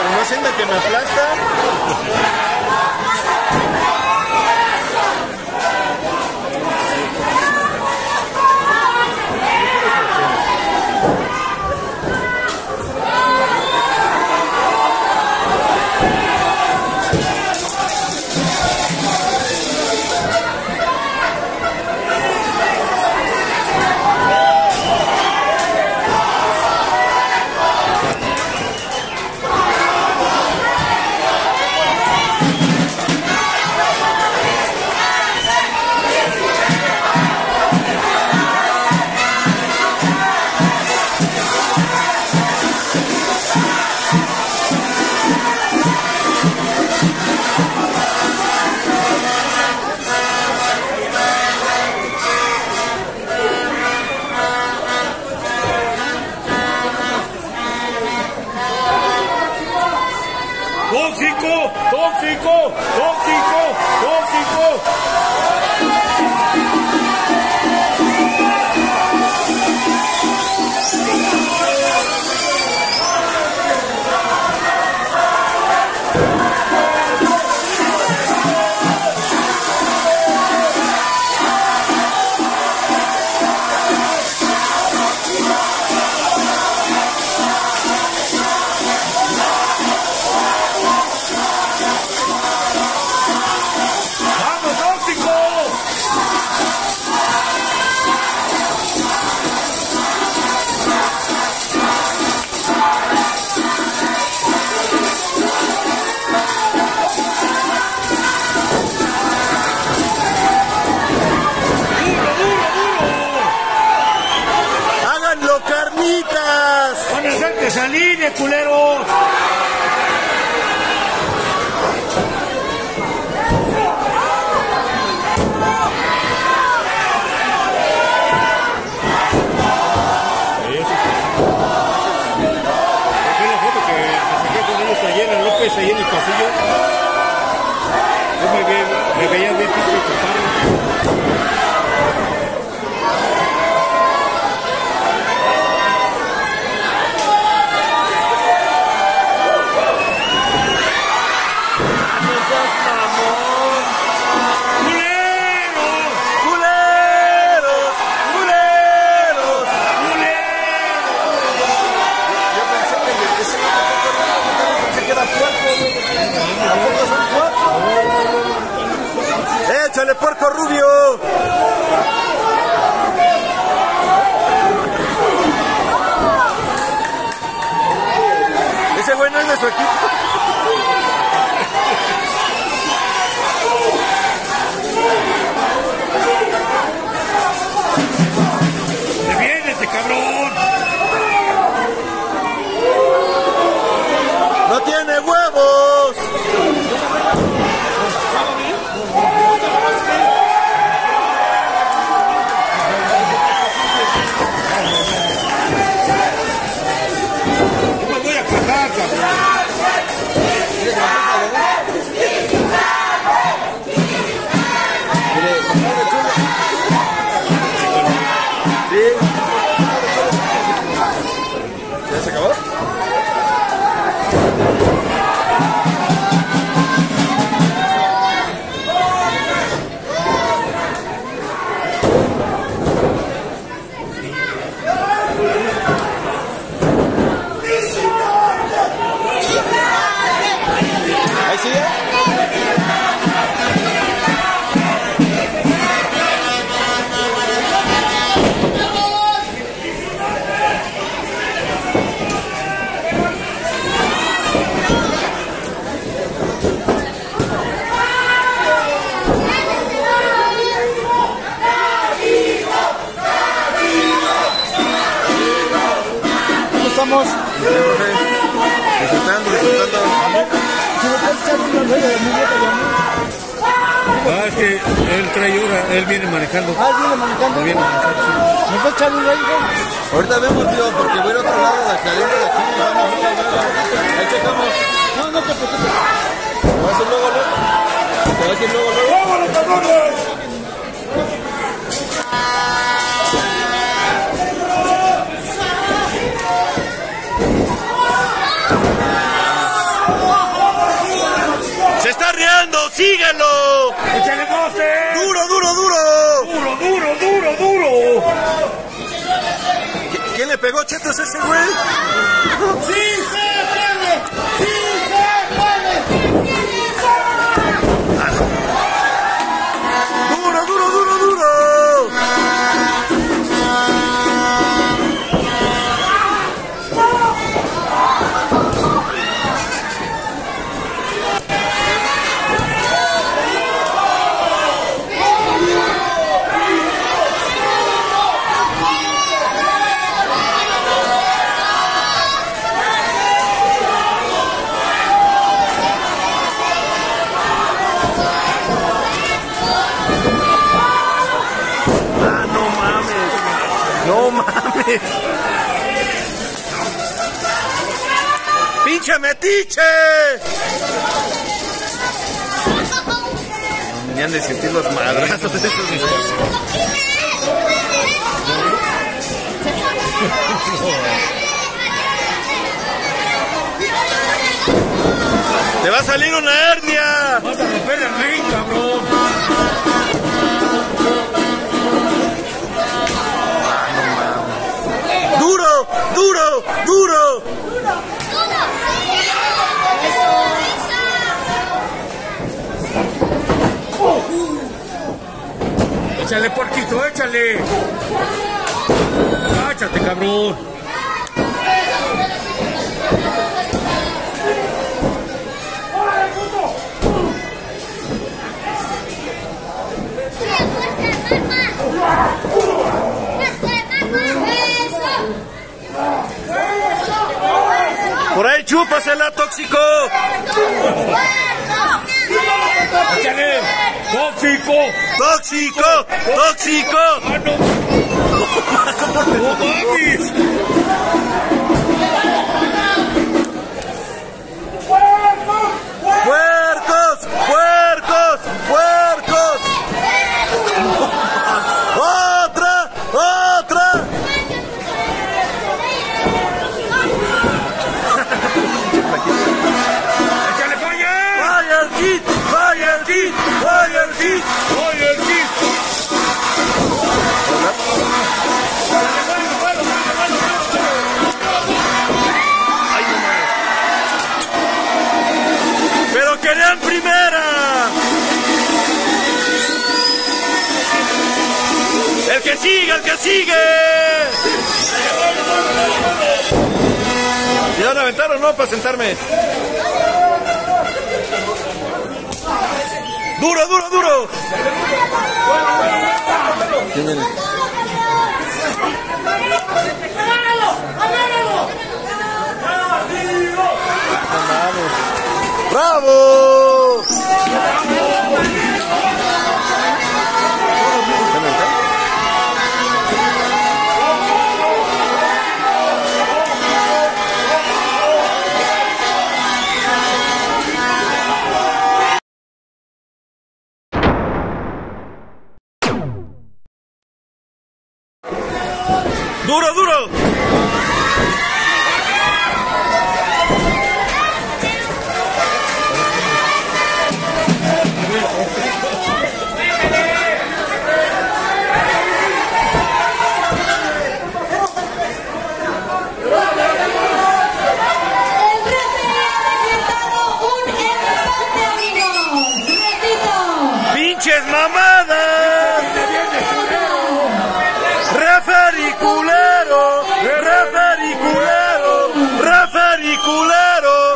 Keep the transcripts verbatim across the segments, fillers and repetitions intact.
Pero no siento que me aplasta. tóxico, tóxico, tóxico, tóxico. ¡Saline, culeros! La foto que me saqué con ellos ayer en López, ahí en el pasillo. Yo me, ve, me veía bien pinche chaparro. ¡Échale, puerco rubio! Ese güey no es de su equipo. ¡Defiéndete, cabrón! ¡No tiene huevos! ¿Ya se acabó? ¿Ahí sigue? Estamos disfrutando, disfrutando. Ah, es que él trae hora, él viene manejando. Ah, viene manejando. Él viene manejando. Sí. ¿Me puedes echar un rayo? Ahorita vemos, tío, porque voy a ir a otro lado de la cadena de aquí. Vamos, ahí checamos. No, no te preocupes. Te voy a decir luego, luego. Te voy a decir luego, luego. ¡Vámonos, cabrones! corriendo! ¡Síguelo! ¡Échale Monster! ¡Duro, duro, duro! ¡Duro, duro, duro, duro! ¿Quién le pegó chetos a ese güey? ¡Sí se puede! ¡Sí se puede! ¡Duro, duro, duro, duro! ¡No mames! ¡Pinche metiche! Ni han de sentir los madrazos de esos. ¡Te va a salir una hernia! ¡Vas a romper el ring, cabrón! ¡Duro! ¡Duro! ¡Duro! ¡Échale, porquito, échale! ¡Cáchate, cabrón! ¡Por ahí chúpasela, tóxico! ¡Échale! ¡Tóxico! ¡Tóxico! ¡Tóxico! ¡Ah, no! ¡No mames! ¡Puercos! ¡Puercos! ¡Puercos! ¡Otra! ¡Otra! ¡Échale, falla! ¡Fire Kid! ¡Fire Kid! ¡Fire Kid! ¡Oye, el kit! ¡Pero querían primera! ¡El que sigue! ¡El que sigue! ¿Y van a aventar o no para sentarme? ¡Duro, duro, duro! ¡Bravo! ¡Duro, duro! ¡Pinches mamadas! ¡Referi culero! ¡Referi culero! ¡Referi culero!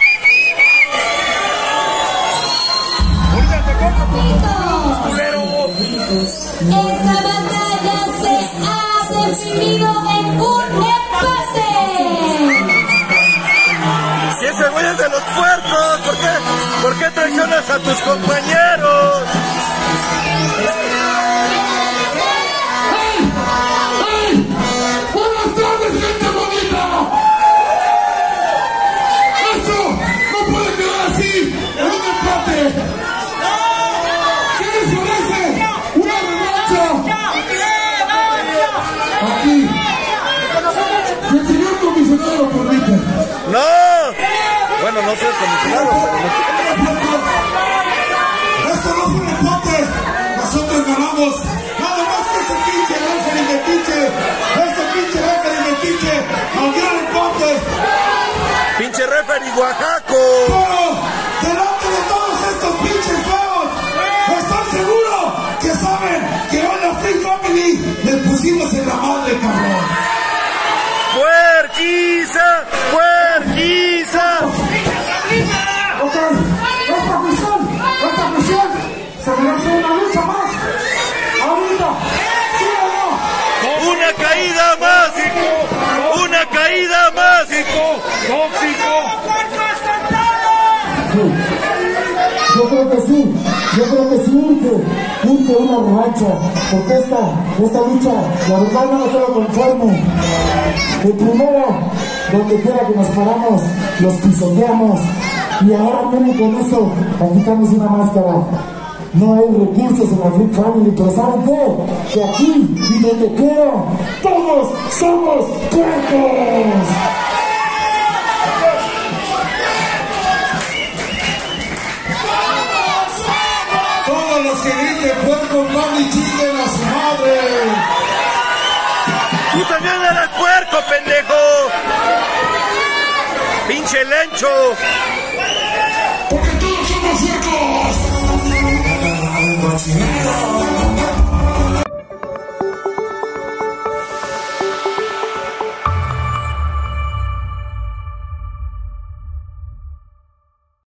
Esta batalla se ha definido en un empate. Si ese güey es de los puercos, ¿por qué, ¿por qué traicionas a tus compañeros? ¡Buenas tardes, gente bonita! ¡Esto no puede quedar así en un empate! ¿Qué les parece? ¡Una revancha! Aquí. Si el señor comisionado lo permite. ¡No! Bueno, no soy comisionado, pero no. vamos. Nada más que ese pinche referee de pinche, ese pinche referee de pinche, al gran empate. Pinche referee Oaxaco. Pero, delante de todos estos pinches feos, estoy seguro que saben que hoy la Free Family les pusimos en la madre, cabrón. ¡Puerquiza! ¡Puerquiza! Ok, esta misión, esta misión se merece una lucha más. Ahorita, ¿sí o no? ¡Una caída más! ¡Una caída más! ¡Tóxico! Yo creo que sí, yo creo que sí urge, urge una revancha, porque esta, esta lucha, la verdad no me quedo conforme. El primero, donde quiera que nos paramos, los pisoteamos, y ahora vienen con eso, a quitarnos una máscara. No hay recursos en la Free Family, pero ¿saben qué? Que aquí y donde quiera, todos somos puercos. Todos los que griten puerco pan y chinguen a su madre. ¡Tú también eres puerco, pendejo! ¡Pinche lencho!